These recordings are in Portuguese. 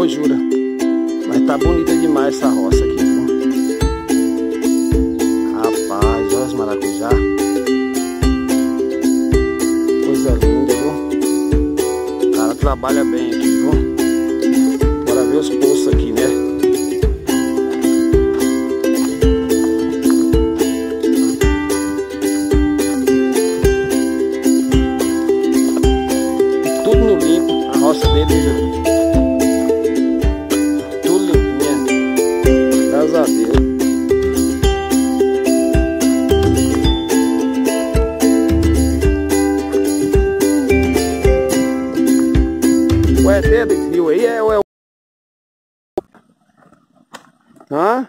Ô, jura. Mas tá bonita demais essa roça aqui, viu? Rapaz, olha os maracujá. Coisa linda, viu? O cara trabalha bem aqui, viu? Bora ver os poços aqui, né? Tudo no limpo, a roça dele, viu? Tudo limpinha. Graças a Deus. O ET que viu aí é o... Hã?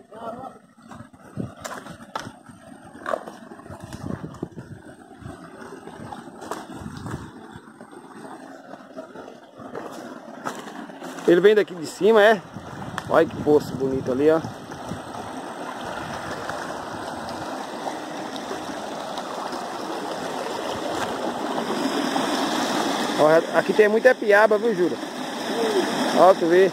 Ele vem daqui de cima, é? Olha que poço bonito ali, ó. Ó, aqui tem muita piaba, viu, Jura? Ó, tu vê.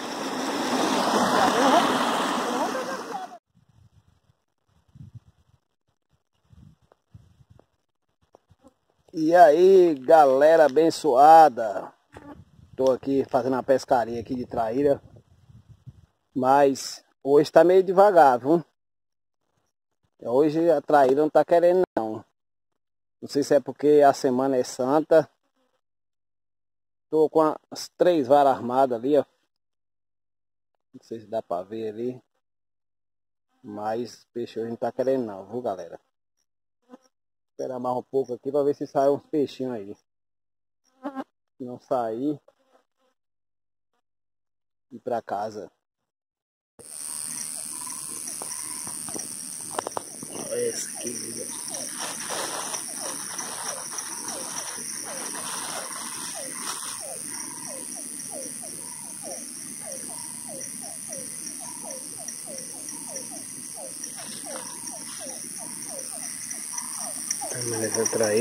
E aí, galera abençoada. Tô aqui fazendo uma pescaria aqui de traíra. Mas hoje tá meio devagar, viu? Hoje a traíra não tá querendo, não. Não sei se é porque a semana é santa. Tô com as 3 varas armadas ali, ó. Não sei se dá pra ver ali. Mas peixe hoje não tá querendo não, viu, galera? Esperar mais um pouco aqui pra ver se sai uns peixinhos aí. Se não sair, ir pra casa. Olha esse aqui, viu? Mas essa traíra